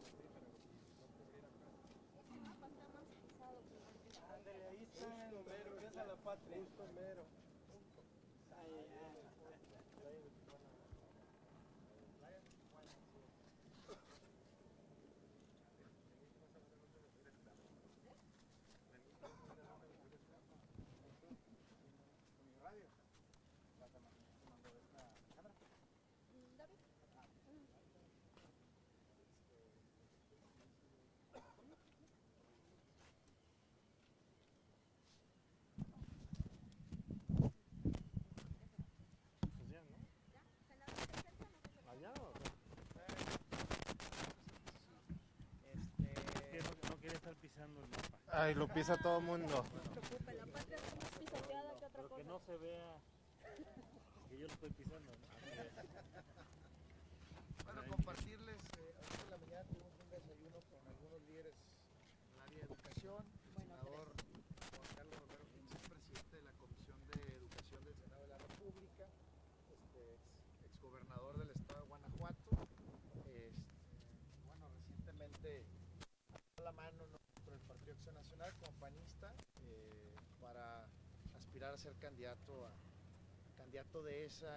Ándale, ahí está el mero, es a la patria. Justo mero. No quiere estar pisando el mapa. Ay, lo pisa todo el mundo. No se preocupe, la patria está más pisoteada que otra Pero que cosa. no se vea que yo lo estoy pisando, ¿no? Bueno, compartirles, ahorita en la mañana tuvimos un desayuno con algunos líderes en el área de educación. El senador Juan Carlos Romero Hicks es presidente de la Comisión de Educación del Senado de la República, exgobernador del estado de Guanajuato. Bueno, recientemente a la mano, ¿no?, por el Partido Acción Nacional como panista, para aspirar a ser candidato de esa.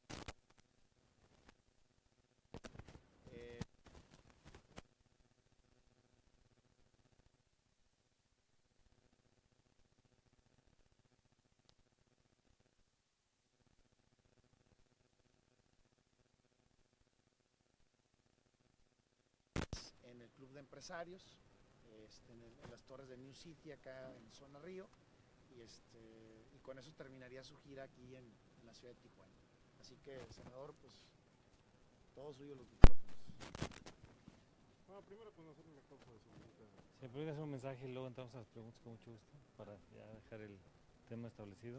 En el Club de Empresarios, en las torres de New City, acá en Zona Río, y con eso terminaría su gira aquí en la ciudad de Tijuana. Así que, senador, pues, todos suyos los micrófonos. Bueno, primero conocer la causa de su visita. Se puede hacer un mensaje y luego entramos a las preguntas con mucho gusto para ya dejar el tema establecido.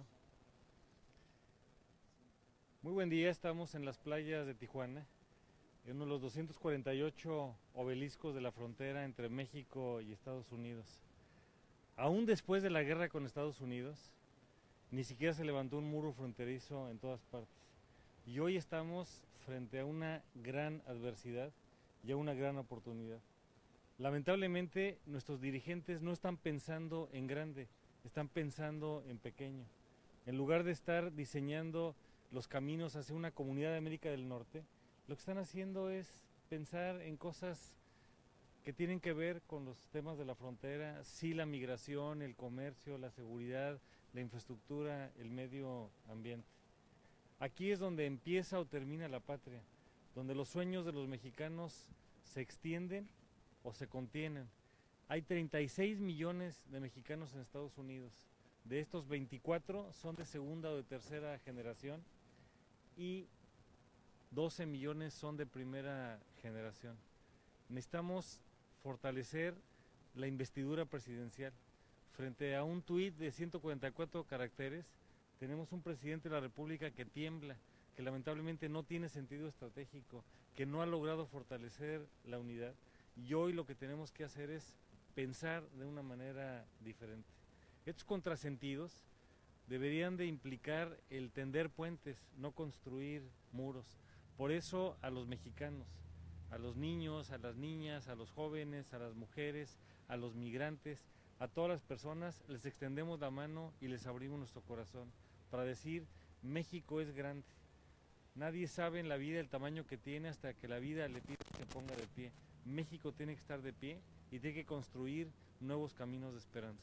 Muy buen día, estamos en las playas de Tijuana, en uno de los 248 obeliscos de la frontera entre México y Estados Unidos. Aún después de la guerra con Estados Unidos, ni siquiera se levantó un muro fronterizo en todas partes. Y hoy estamos frente a una gran adversidad y a una gran oportunidad. Lamentablemente, nuestros dirigentes no están pensando en grande, están pensando en pequeño. En lugar de estar diseñando los caminos hacia una comunidad de América del Norte, lo que están haciendo es pensar en cosas que tienen que ver con los temas de la frontera, sí, la migración, el comercio, la seguridad, la infraestructura, el medio ambiente. Aquí es donde empieza o termina la patria, donde los sueños de los mexicanos se extienden o se contienen. Hay 36 millones de mexicanos en Estados Unidos. De estos, 24 son de segunda o de tercera generación y 12 millones son de primera generación. Necesitamos fortalecer la investidura presidencial. Frente a un tuit de 144 caracteres, tenemos un presidente de la República que tiembla, que lamentablemente no tiene sentido estratégico, que no ha logrado fortalecer la unidad. Y hoy lo que tenemos que hacer es pensar de una manera diferente. Estos contrasentidos deberían de implicar el tender puentes, no construir muros. Por eso a los mexicanos, a los niños, a las niñas, a los jóvenes, a las mujeres, a los migrantes, a todas las personas les extendemos la mano y les abrimos nuestro corazón para decir: México es grande. Nadie sabe en la vida el tamaño que tiene hasta que la vida le pide que se ponga de pie. México tiene que estar de pie y tiene que construir nuevos caminos de esperanza.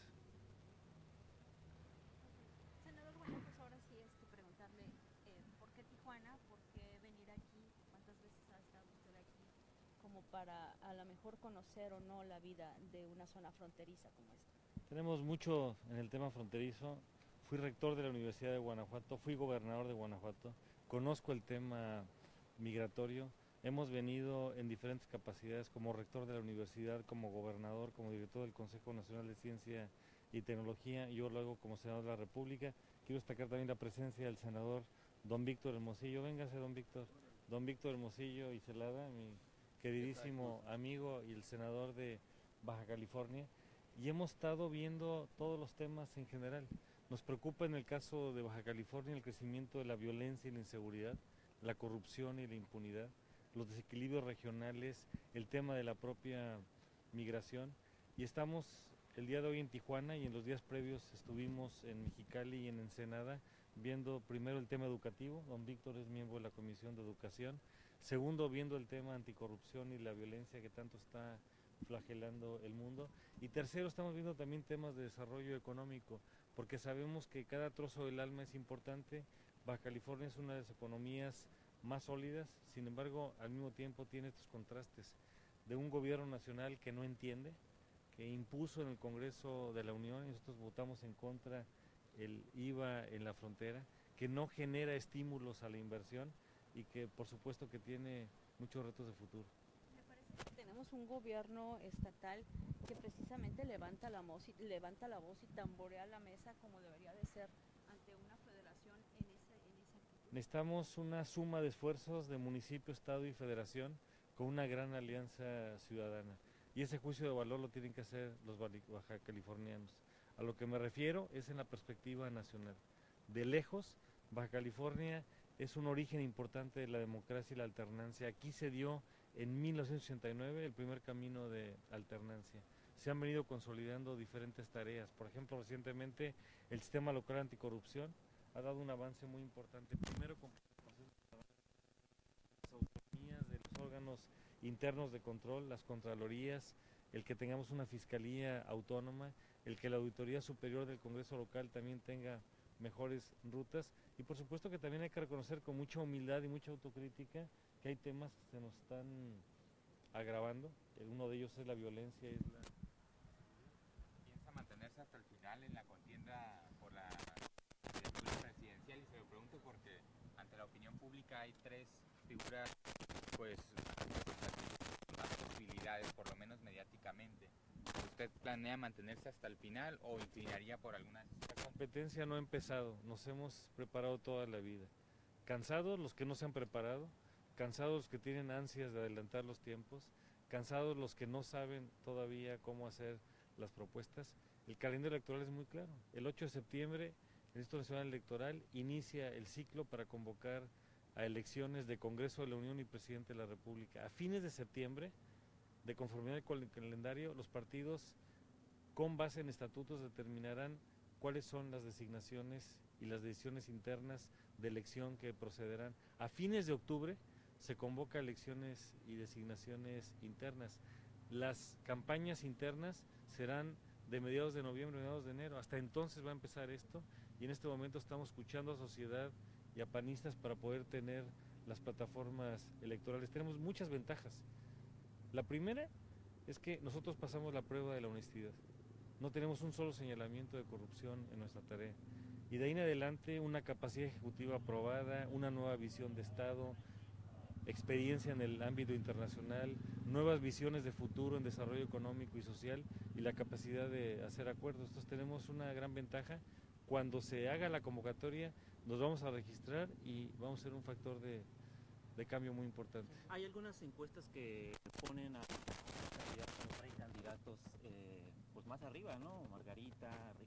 Senador, bueno, pues ahora sí preguntarle ¿por qué Tijuana? ¿Por qué venir aquí? ¿Cuántas veces ha estado usted aquí? Como para a lo mejor conocer o no la vida de una zona fronteriza como esta. Tenemos mucho en el tema fronterizo. Fui rector de la Universidad de Guanajuato, fui gobernador de Guanajuato, conozco el tema migratorio. Hemos venido en diferentes capacidades como rector de la universidad, como gobernador, como director del Consejo Nacional de Ciencia y Tecnología, y yo lo hago como senador de la República. Quiero destacar también la presencia del senador don Víctor Hermosillo. Véngase, don Víctor. Don Víctor Hermosillo y Celada, mi queridísimo amigo y el senador de Baja California. Y hemos estado viendo todos los temas en general. Nos preocupa en el caso de Baja California el crecimiento de la violencia y la inseguridad, la corrupción y la impunidad. los desequilibrios regionales, el tema de la propia migración. Y estamos el día de hoy en Tijuana y en los días previos estuvimos en Mexicali y en Ensenada viendo primero el tema educativo. Don Víctor es miembro de la Comisión de Educación. Segundo, viendo el tema anticorrupción y la violencia que tanto está flagelando el mundo. Y tercero, estamos viendo también temas de desarrollo económico, porque sabemos que cada trozo del alma es importante. Baja California es una de las economías más sólidas, sin embargo, al mismo tiempo tiene estos contrastes de un gobierno nacional que no entiende, que impuso en el Congreso de la Unión, y nosotros votamos en contra el IVA en la frontera, que no genera estímulos a la inversión y que por supuesto que tiene muchos retos de futuro. Me parece que tenemos un gobierno estatal que precisamente levanta la voz y tamborea la mesa como debería de ser ante una federación en esa actitud. Necesitamos una suma de esfuerzos de municipio, estado y federación con una gran alianza ciudadana. Y ese juicio de valor lo tienen que hacer los baja californianos. A lo que me refiero es en la perspectiva nacional. De lejos, Baja California es un origen importante de la democracia y la alternancia. Aquí se dio en 1989 el primer camino de alternancia. Se han venido consolidando diferentes tareas. Por ejemplo, recientemente el sistema local anticorrupción ha dado un avance muy importante. Primero con las autonomías de los órganos internos de control, las contralorías, el que tengamos una fiscalía autónoma, el que la Auditoría Superior del Congreso local también tenga mejores rutas, y por supuesto que también hay que reconocer con mucha humildad y mucha autocrítica que hay temas que se nos están agravando. Uno de ellos es la violencia. ¿Piensa mantenerse hasta el final en la contienda por la candidatura presidencial? Y se lo pregunto porque ante la opinión pública hay tres figuras pues con más posibilidades, por lo menos mediáticamente. ¿Usted planea mantenerse hasta el final o inclinaría por alguna? La competencia no ha empezado, nos hemos preparado toda la vida. Cansados los que no se han preparado, cansados los que tienen ansias de adelantar los tiempos, cansados los que no saben todavía cómo hacer las propuestas. El calendario electoral es muy claro. El 8 de septiembre, el Instituto Nacional Electoral inicia el ciclo para convocar a elecciones de Congreso de la Unión y Presidente de la República. A fines de septiembre, de conformidad con el calendario, los partidos con base en estatutos determinarán cuáles son las designaciones y las decisiones internas de elección que procederán. A fines de octubre se convoca elecciones y designaciones internas. Las campañas internas serán de mediados de noviembre, mediados de enero. Hasta entonces va a empezar esto, y en este momento estamos escuchando a sociedad y a panistas para poder tener las plataformas electorales. Tenemos muchas ventajas. La primera es que nosotros pasamos la prueba de la honestidad. No tenemos un solo señalamiento de corrupción en nuestra tarea. Y de ahí en adelante una capacidad ejecutiva aprobada, una nueva visión de Estado, experiencia en el ámbito internacional, nuevas visiones de futuro en desarrollo económico y social y la capacidad de hacer acuerdos. Entonces tenemos una gran ventaja. Cuando se haga la convocatoria nos vamos a registrar y vamos a ser un factor de cambio muy importante. Hay algunas encuestas que ponen a candidatos pues más arriba, ¿no? Margarita,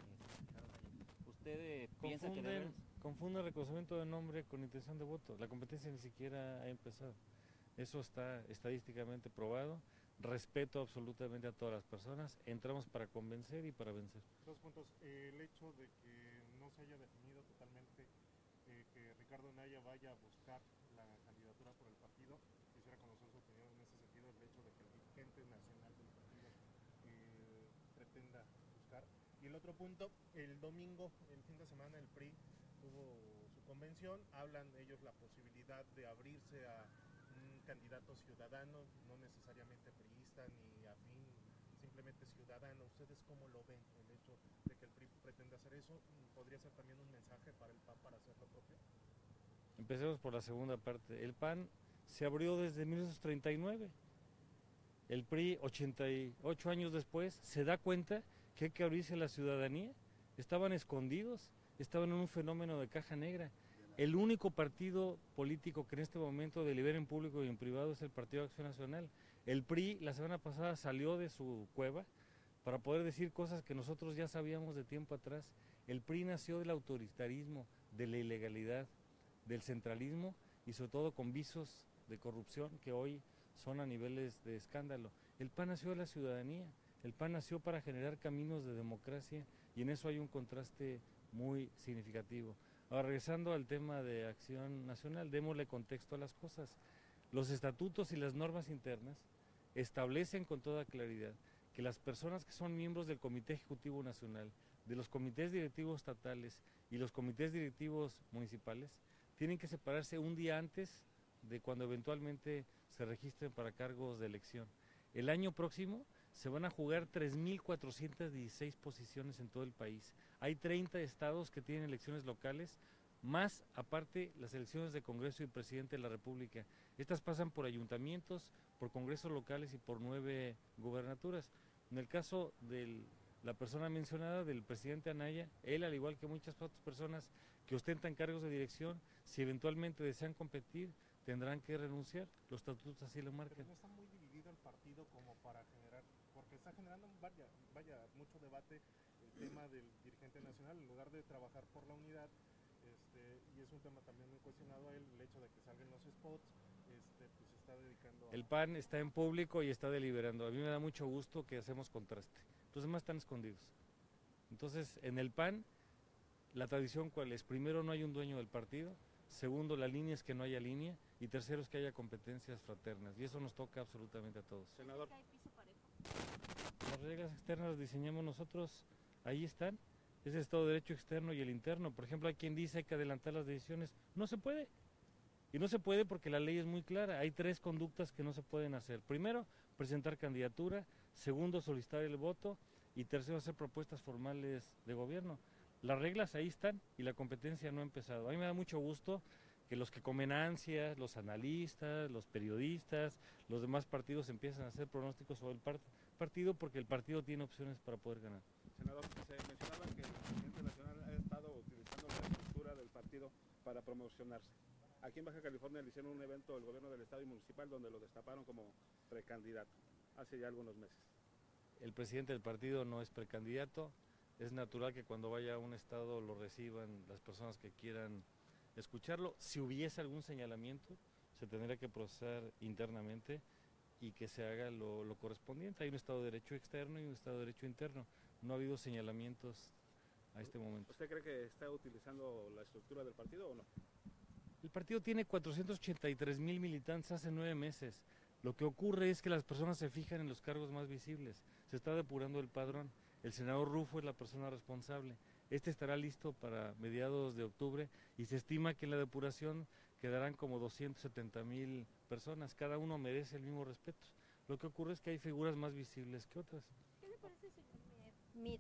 ¿usted piensa que confunde reconocimiento de nombre con intención de voto? La competencia ni siquiera ha empezado. Eso está estadísticamente probado. Respeto absolutamente a todas las personas. Entramos para convencer y para vencer. Dos puntos. El hecho de que no se haya definido totalmente que Ricardo Anaya vaya a buscar la candidatura por el partido. Quisiera conocer su opinión en ese sentido, el hecho de que el dirigente nacional del partido pretenda buscar. Y el otro punto, el domingo, el fin de semana, el PRI tuvo su convención. Hablan ellos la posibilidad de abrirse a un candidato ciudadano, no necesariamente priista ni afín, simplemente ciudadano. ¿Ustedes cómo lo ven, el hecho de que el PRI pretenda hacer eso? ¿Podría ser también un mensaje para el PAN para hacer lo propio? Empecemos por la segunda parte. El PAN se abrió desde 1939. El PRI, 88 años después, se da cuenta que hay que abrirse a la ciudadanía. Estaban escondidos, estaban en un fenómeno de caja negra. El único partido político que en este momento delibera en público y en privado es el Partido de Acción Nacional. El PRI la semana pasada salió de su cueva para poder decir cosas que nosotros ya sabíamos de tiempo atrás. El PRI nació del autoritarismo, de la ilegalidad, del centralismo y sobre todo con visos de corrupción que hoy son a niveles de escándalo. El PAN nació de la ciudadanía, el PAN nació para generar caminos de democracia y en eso hay un contraste muy significativo. Ahora, regresando al tema de Acción Nacional, démosle contexto a las cosas. Los estatutos y las normas internas establecen con toda claridad que las personas que son miembros del Comité Ejecutivo Nacional, de los comités directivos estatales y los comités directivos municipales, tienen que separarse un día antes de cuando eventualmente se registren para cargos de elección. El año próximo se van a jugar 3.416 posiciones en todo el país. Hay 30 estados que tienen elecciones locales, más aparte las elecciones de Congreso y Presidente de la República. Estas pasan por ayuntamientos, por congresos locales y por 9 gubernaturas. En el caso de la persona mencionada, del presidente Anaya, él, al igual que muchas otras personas que ostentan cargos de dirección, si eventualmente desean competir, tendrán que renunciar. Los estatutos así lo marcan. Pero no está muy dividido el partido como para generar, porque está generando mucho debate el tema del dirigente nacional, en lugar de trabajar por la unidad, y es un tema también muy cuestionado a él, el hecho de que salgan los spots, pues se está dedicando a... El PAN está en público y está deliberando. A mí me da mucho gusto que hacemos contraste. Los demás están escondidos. Entonces, en el PAN, la tradición ¿cuál es? Primero, no hay un dueño del partido. Segundo, la línea es que no haya línea. Y tercero, es que haya competencias fraternas. Y eso nos toca absolutamente a todos. Senador. ¿Hay piso parejo? Las reglas externas las diseñamos nosotros. Ahí están. Es el Estado de Derecho externo y el interno. Por ejemplo, hay quien dice que adelantar las decisiones. No se puede. Y no se puede porque la ley es muy clara. Hay 3 conductas que no se pueden hacer. Primero, presentar candidatura. Segundo, solicitar el voto. Y tercero, hacer propuestas formales de gobierno. Las reglas ahí están y la competencia no ha empezado. A mí me da mucho gusto que los que comen ansias, los analistas, los periodistas, los demás partidos empiezan a hacer pronósticos sobre el partido porque el partido tiene opciones para poder ganar. Senador, se mencionaba que el presidente nacional ha estado utilizando la estructura del partido para promocionarse. Aquí en Baja California le hicieron un evento del gobierno del estado y municipal donde lo destaparon como precandidato hace ya algunos meses. El presidente del partido no es precandidato. Es natural que cuando vaya a un estado lo reciban las personas que quieran escucharlo. Si hubiese algún señalamiento, se tendría que procesar internamente y que se haga lo correspondiente. Hay un Estado de Derecho externo y un Estado de Derecho interno. No ha habido señalamientos a este momento. ¿Usted cree que está utilizando la estructura del partido o no? El partido tiene 483,000 militantes hace 9 meses. Lo que ocurre es que las personas se fijan en los cargos más visibles. Se está depurando el padrón. El senador Rufo es la persona responsable. Este estará listo para mediados de octubre y se estima que en la depuración quedarán como 270,000 personas. Cada uno merece el mismo respeto. Lo que ocurre es que hay figuras más visibles que otras. ¿Qué le parece, señor Mitt,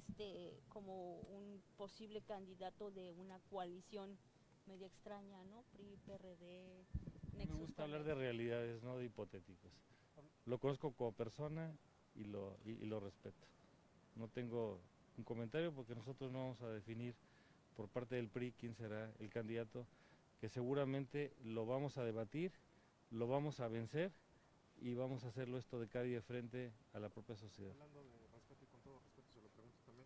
como un posible candidato de una coalición media extraña, ¿no? PRI, PRD, Nexus? Me gusta hablar de realidades, no de hipotéticos. Lo conozco como persona y lo respeto. No tengo un comentario porque nosotros no vamos a definir por parte del PRI quién será el candidato, que seguramente lo vamos a debatir, lo vamos a vencer y vamos a hacerlo esto de cada día frente a la propia sociedad. Hablando de respeto y con todo respeto se lo pregunto también,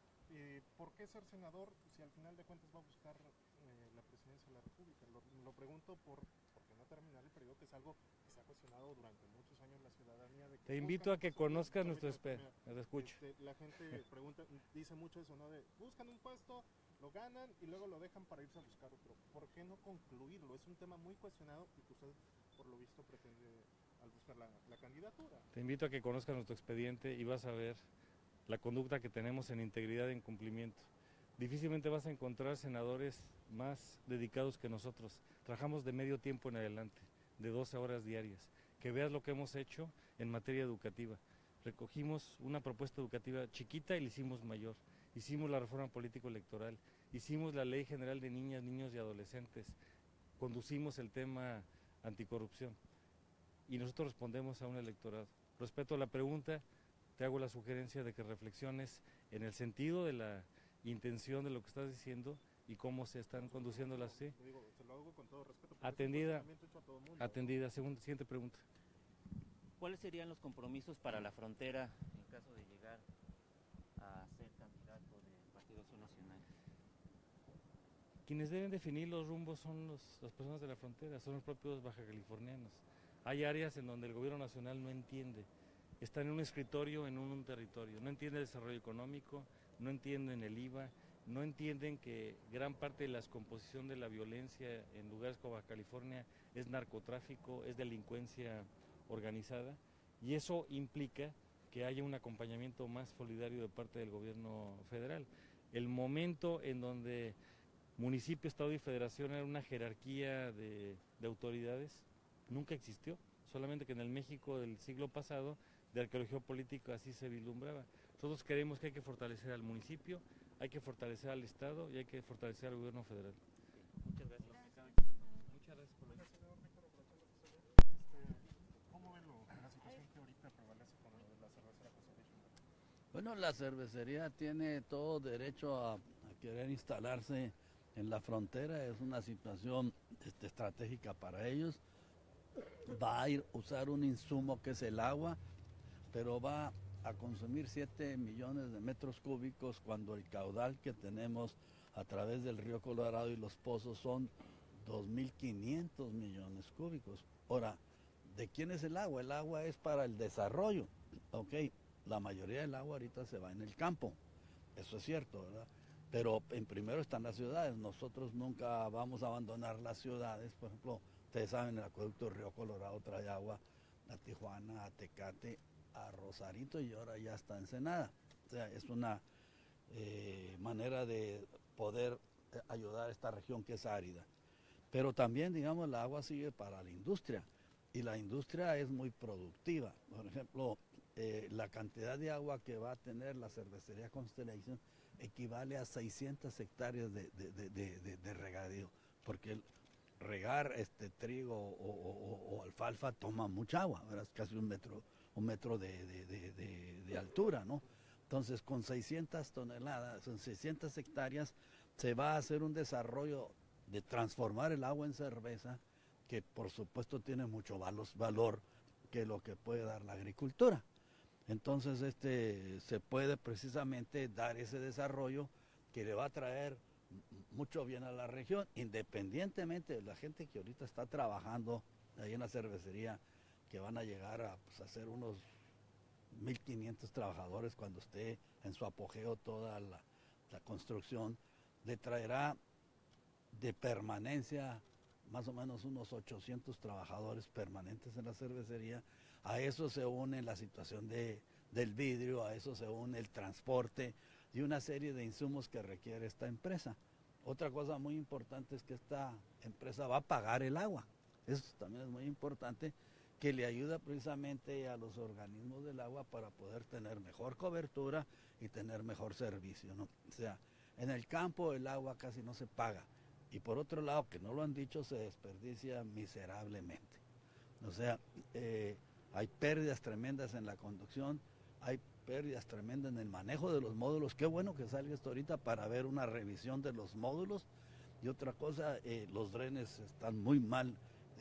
¿por qué ser senador si al final de cuentas va a buscar la presidencia de la República? Lo pregunto porque no terminar el periodo, que es algo que se ha cuestionado durante muchos años la ciudadanía. De que te invito a que conozcas nuestro espejo. Te escucho. La gente pregunta, dice mucho eso, ¿no? De buscan un puesto, lo ganan y luego lo dejan para irse a buscar otro. ¿Por qué no concluirlo? Es un tema muy cuestionado y que usted, por lo visto, pretende al buscar la candidatura. Te invito a que conozcas nuestro expediente y vas a ver la conducta que tenemos en integridad y en cumplimiento. Difícilmente vas a encontrar senadores más dedicados que nosotros. Trabajamos de medio tiempo en adelante, de 12 horas diarias. Que veas lo que hemos hecho en materia educativa. Recogimos una propuesta educativa chiquita y la hicimos mayor. Hicimos la reforma político-electoral, hicimos la Ley General de Niñas, Niños y Adolescentes, conducimos el tema anticorrupción y nosotros respondemos a un electorado. Respecto a la pregunta, te hago la sugerencia de que reflexiones en el sentido de la intención de lo que estás diciendo y cómo se están conduciendo las... ¿sí? Se lo hago con todo respeto. Atendida, siguiente pregunta. ¿Cuáles serían los compromisos para la frontera en caso de llegar a ser candidato del Partido Acción Nacional? quienes deben definir los rumbos son las personas de la frontera, son los propios bajacalifornianos. Hay áreas en donde el gobierno nacional no entiende, están en un escritorio, en un territorio, no entiende el desarrollo económico, no entienden el IVA, no entienden que gran parte de la descomposición de la violencia en lugares como Baja California es narcotráfico, es delincuencia organizada, y eso implica que haya un acompañamiento más solidario de parte del gobierno federal. El momento en donde municipio, estado y federación era una jerarquía de autoridades nunca existió, solamente que en el México del siglo pasado de arqueología política así se vislumbraba. Nosotros creemos que hay que fortalecer al municipio, hay que fortalecer al Estado y hay que fortalecer al gobierno federal. Muchas gracias. Muchas gracias por la ¿Cómo ven la situación que ahorita prevalece con lo de la cervecera Constellation? Bueno, la cervecería tiene todo derecho a querer instalarse en la frontera, es una situación estratégica para ellos. Va a usar un insumo que es el agua, pero va a consumir 7 millones de metros cúbicos cuando el caudal que tenemos a través del río Colorado y los pozos son 2.500 millones cúbicos. Ahora, ¿de quién es el agua? El agua es para el desarrollo, ¿ok? La mayoría del agua ahorita se va en el campo, eso es cierto, ¿verdad? Pero en primero están las ciudades, nosotros nunca vamos a abandonar las ciudades. Por ejemplo, ustedes saben, el acueducto del río Colorado trae agua a Tijuana, a Tecate, a Rosarito y ahora ya está Ensenada. O sea, es una manera de poder ayudar a esta región que es árida. Pero también, digamos, el agua sigue para la industria y la industria es muy productiva. Por ejemplo, la cantidad de agua que va a tener la cervecería Constellation equivale a 600 hectáreas de regadío, porque regar trigo o alfalfa toma mucha agua, ¿verdad? Es casi un metro de altura, ¿no? Entonces, con 600 toneladas, con 600 hectáreas, se va a hacer un desarrollo de transformar el agua en cerveza, que por supuesto tiene mucho valor que lo que puede dar la agricultura. Entonces se puede precisamente dar ese desarrollo que le va a traer mucho bien a la región, independientemente de la gente que ahorita está trabajando ahí en la cervecería, que van a llegar a ser unos 1.500 trabajadores cuando esté en su apogeo toda la construcción. Le traerá de permanencia más o menos unos 800 trabajadores permanentes en la cervecería. A eso se une la situación del vidrio, a eso se une el transporte y una serie de insumos que requiere esta empresa. Otra cosa muy importante es que esta empresa va a pagar el agua. Eso también es muy importante, que le ayuda precisamente a los organismos del agua para poder tener mejor cobertura y tener mejor servicio, ¿no? O sea, en el campo el agua casi no se paga. Y por otro lado, que no lo han dicho, se desperdicia miserablemente. O sea, hay pérdidas tremendas en la conducción, hay pérdidas tremendas en el manejo de los módulos. Qué bueno que salga esto ahorita para ver una revisión de los módulos. Y otra cosa, los drenes están muy mal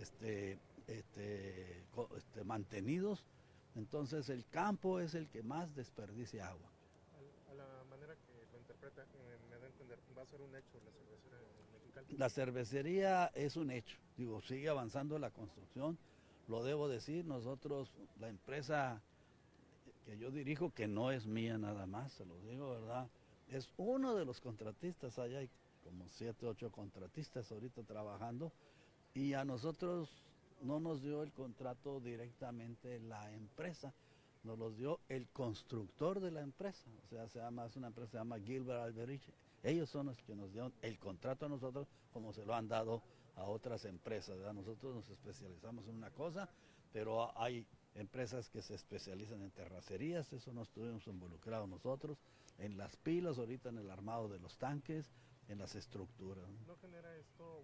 mantenidos. Entonces el campo es el que más desperdicia agua. A la manera que lo interpreta, me da a entender, va a ser un hecho la cervecería en Mexicali. La cervecería es un hecho, digo, sigue avanzando la construcción, lo debo decir. Nosotros, la empresa que yo dirijo, que no es mía nada más, se lo digo, ¿verdad? Es uno de los contratistas, allá hay como 7, 8 contratistas ahorita trabajando, y a nosotros no nos dio el contrato directamente la empresa, nos los dio el constructor de la empresa, o sea, es una empresa que se llama Gilbert Alberich. Ellos son los que nos dieron el contrato a nosotros, como se lo han dado a otras empresas, ¿verdad? Nosotros nos especializamos en una cosa, pero hay empresas que se especializan en terracerías, eso no estuvimos involucrados nosotros, en las pilas, ahorita en el armado de los tanques, en las estructuras. ¿No genera esto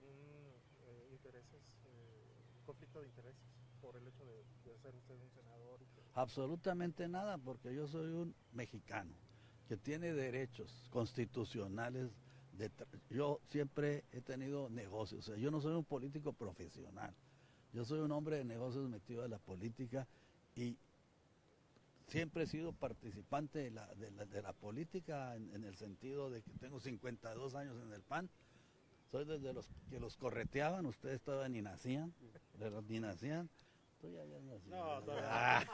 un conflicto de intereses por el hecho de ser usted un senador? Absolutamente nada, porque yo soy un mexicano que tiene derechos constitucionales. Yo siempre he tenido negocios, o sea, yo no soy un político profesional, yo soy un hombre de negocios metido en la política y siempre he sido participante de la política en el sentido de que tengo 52 años en el PAN, soy desde los que los correteaban, ustedes todavía ni nacían, ni nacían. Tú ya habías nacido. No, ¿verdad?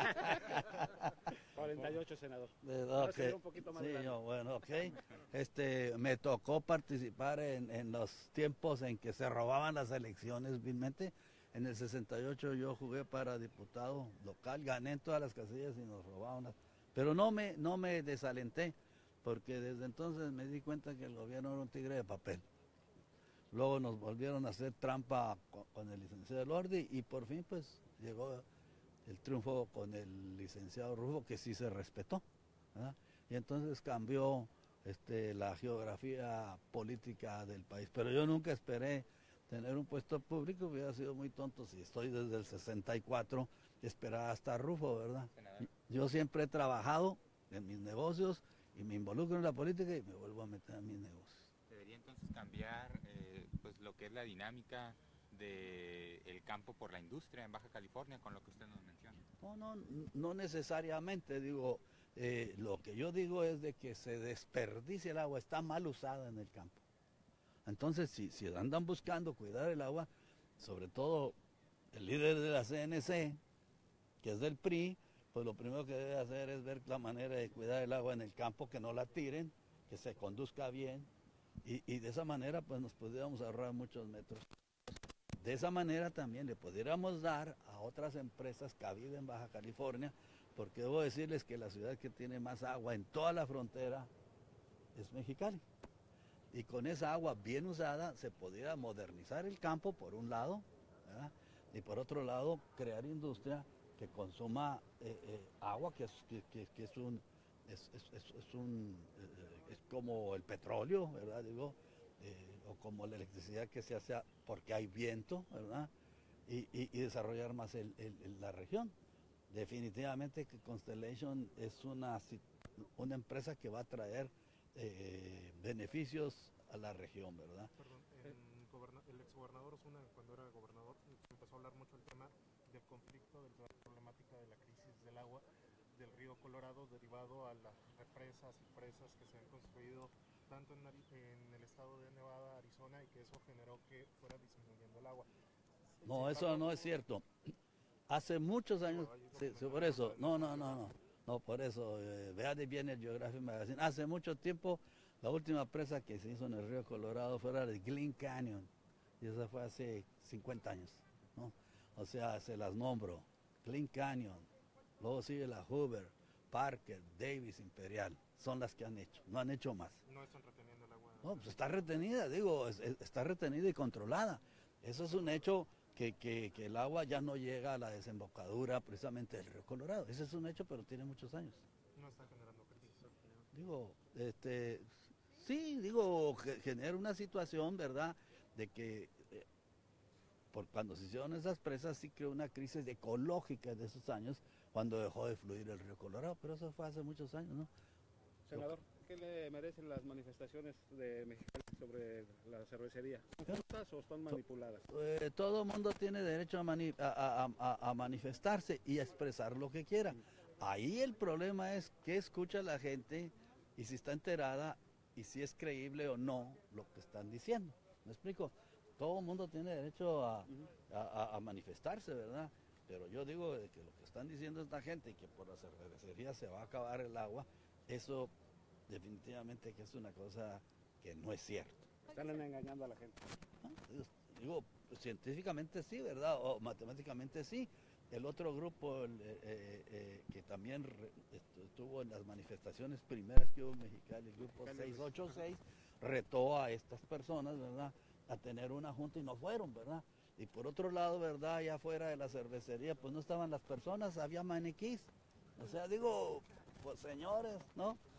48, senador. Ok. Sería un poquito más Sí, grande. bueno, ok. Me tocó participar en los tiempos en que se robaban las elecciones vilmente. En el 68 yo jugué para diputado local, gané en todas las casillas y nos robaban pero no me desalenté, porque desde entonces me di cuenta que el gobierno era un tigre de papel. Luego nos volvieron a hacer trampa con el licenciado Elordi y por fin pues llegó el triunfo con el licenciado Rufo, que sí se respetó, ¿verdad? Y entonces cambió la geografía política del país. Pero yo nunca esperé tener un puesto público, hubiera sido muy tonto si estoy desde el 64, esperar hasta Rufo, ¿verdad? Senador. Yo siempre he trabajado en mis negocios y me involucro en la política y me vuelvo a meter a mis negocios. Debería entonces cambiar pues lo que es la dinámica del campo por la industria en Baja California, con lo que usted nos menciona. No necesariamente, digo, lo que yo digo es de que se desperdicia el agua, está mal usada en el campo. Entonces, si andan buscando cuidar el agua, sobre todo el líder de la CNC, que es del PRI, pues lo primero que debe hacer es ver la manera de cuidar el agua en el campo, que no la tiren, que se conduzca bien, y de esa manera pues nos pudiéramos ahorrar muchos metros. De esa manera también le pudiéramos dar a otras empresas cabida en Baja California, porque debo decirles que la ciudad que tiene más agua en toda la frontera es Mexicali. Y con esa agua bien usada se pudiera modernizar el campo por un lado, ¿verdad? Y por otro lado crear industria que consuma agua, que es como el petróleo, ¿verdad? Digo, o como la electricidad que se hace porque hay viento, ¿verdad? Y desarrollar más la región. Definitivamente que Constellation es una empresa que va a traer beneficios a la región, ¿verdad? Perdón, el exgobernador Osuna, cuando era gobernador, empezó a hablar mucho del tema del conflicto, de la problemática de la crisis del agua del río Colorado derivado a las represas y presas que se han construido tanto en el estado de Nevada, Arizona, y que eso generó que fuera disminuyendo el agua. No, eso no es cierto. Hace muchos años, sí, por eso, no, por eso, vea de bien el Geographic Magazine. Hace mucho tiempo, la última presa que se hizo en el río Colorado fue la de Glen Canyon, y esa fue hace 50 años, ¿no? O sea, se las nombro, Glen Canyon, luego sigue la Hoover, Parker, Davis, Imperial, son las que han hecho, no han hecho más. No están reteniendo el agua. No, pues está retenida, digo, está retenida y controlada. Eso es un hecho que el agua ya no llega a la desembocadura precisamente del río Colorado. Ese es un hecho, pero tiene muchos años. No está generando crisis. Digo, sí, digo, genera una situación, ¿verdad?, de que por cuando se hicieron esas presas sí creó una crisis ecológica de esos años cuando dejó de fluir el río Colorado, pero eso fue hace muchos años, ¿no? Senador, ¿qué le merecen las manifestaciones de Mexicali sobre la cervecería? ¿Son justas o están manipuladas? Todo mundo tiene derecho a manifestarse y a expresar lo que quiera. Ahí el problema es qué escucha la gente y si está enterada y si es creíble o no lo que están diciendo. ¿Me explico? Todo el mundo tiene derecho a manifestarse, ¿verdad? Pero yo digo que lo que están diciendo esta gente y que por la cervecería se va a acabar el agua, eso definitivamente que es una cosa que no es cierto. Están engañando a la gente. ¿No? Digo, científicamente sí, ¿verdad? O matemáticamente sí. El otro grupo que también estuvo en las manifestaciones primeras que hubo en Mexicali, el grupo 686, retó a estas personas, ¿verdad?, a tener una junta y no fueron, ¿verdad? Y por otro lado, ¿verdad?, allá afuera de la cervecería, pues no estaban las personas, había maniquís. O sea, digo, pues señores, ¿no?